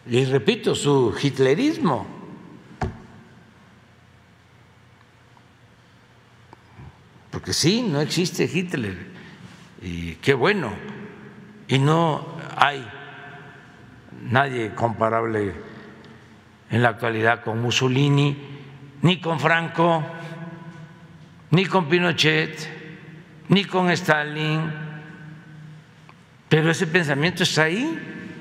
y repito, su hitlerismo. Porque sí, no existe Hitler, y qué bueno, y no hay nadie comparable en la actualidad con Mussolini, ni con Franco, ni con Pinochet, ni con Stalin, pero ese pensamiento está ahí.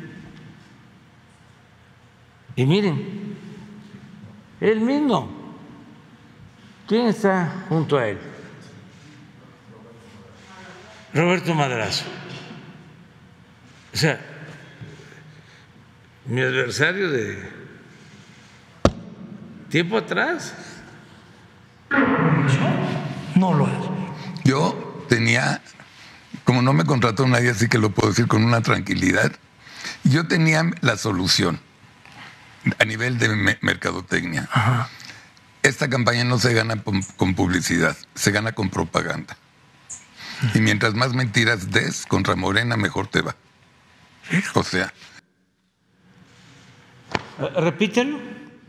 Y miren, él mismo, ¿quién está junto a él? Roberto Madrazo. O sea, mi adversario de tiempo atrás. No lo es. Yo tenía, como no me contrató nadie, así que lo puedo decir con una tranquilidad, yo tenía la solución a nivel de mercadotecnia. Ajá. Esta campaña no se gana con publicidad, se gana con propaganda. Y mientras más mentiras des contra Morena, mejor te va. O sea. Repítelo.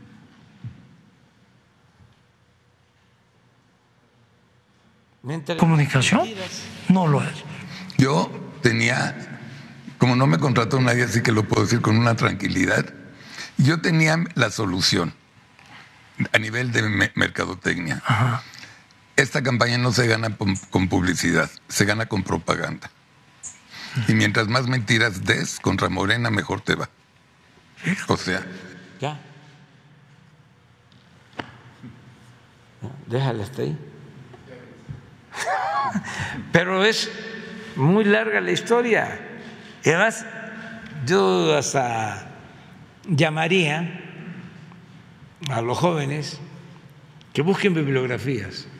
¿Comunicación? No lo es. Yo tenía, como no me contrató nadie, así que lo puedo decir con una tranquilidad, yo tenía la solución a nivel de mercadotecnia. Ajá. Esta campaña no se gana con publicidad, se gana con propaganda. Y mientras más mentiras des contra Morena, mejor te va. O sea. Ya. Déjala hasta ahí. Pero es muy larga la historia. Y además, yo hasta llamaría a los jóvenes que busquen bibliografías